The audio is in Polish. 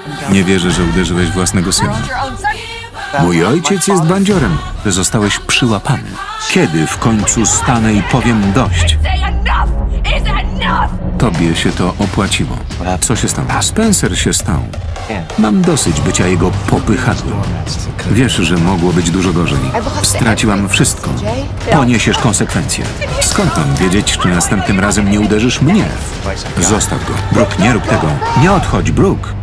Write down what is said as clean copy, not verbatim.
Nie wierzę, że uderzyłeś własnego syna. Mój ojciec jest bandziorem. Zostałeś przyłapany. Kiedy w końcu stanę i powiem dość? Tobie się to opłaciło. Co się stało? Spencer się stał. Mam dosyć bycia jego popychadłem. Wiesz, że mogło być dużo gorzej. Straciłam wszystko. Poniesiesz konsekwencje. Skąd mam wiedzieć, czy następnym razem nie uderzysz mnie? Zostaw go. Brooke, nie rób tego. Nie odchodź, Brooke.